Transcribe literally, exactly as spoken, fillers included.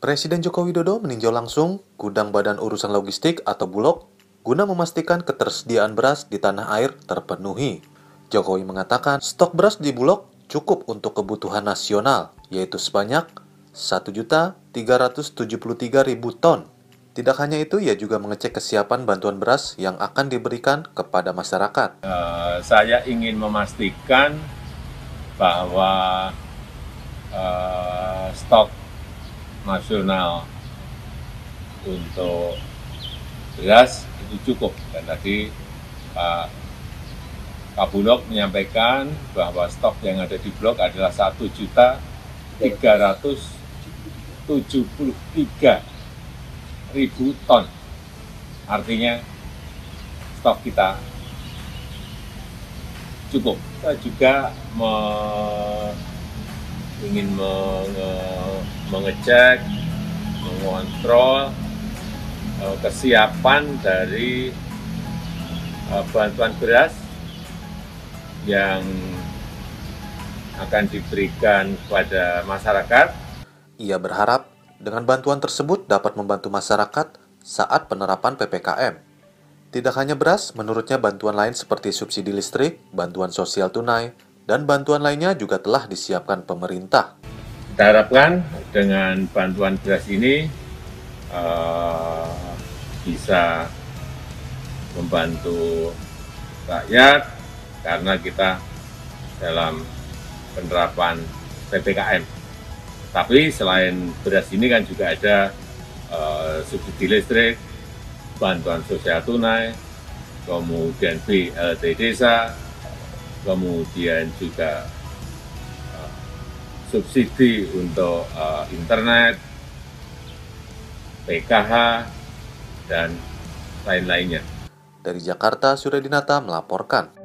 Presiden Joko Widodo meninjau langsung gudang Badan Urusan Logistik atau Bulog guna memastikan ketersediaan beras di tanah air terpenuhi. Jokowi mengatakan stok beras di Bulog cukup untuk kebutuhan nasional, yaitu sebanyak satu juta tiga ratus tujuh puluh tiga ribu ton. Tidak hanya itu, ia juga mengecek kesiapan bantuan beras yang akan diberikan kepada masyarakat. Uh, saya ingin memastikan bahwa uh, stok nasional untuk beras itu cukup. Dan tadi Pak Kabulog menyampaikan bahwa stok yang ada di Bulog adalah satu juta tiga ratus tujuh puluh tiga ribu ton. Artinya stok kita cukup. Saya juga me ingin menge mengecek, mengontrol uh, kesiapan dari uh, bantuan beras yang akan diberikan kepada masyarakat. Ia berharap dengan bantuan tersebut dapat membantu masyarakat saat penerapan P P K M. Tidak hanya beras, menurutnya bantuan lain seperti subsidi listrik, bantuan sosial tunai, dan bantuan lainnya juga telah disiapkan pemerintah. Kita harapkan dengan bantuan beras ini uh, bisa membantu rakyat karena kita dalam penerapan P P K M. Tapi selain beras ini kan juga ada uh, subsidi listrik, bantuan sosial tunai, kemudian B L T desa, kemudian juga uh, subsidi untuk uh, internet, P K H, dan lain-lainnya. Dari Jakarta, Suryadinata melaporkan.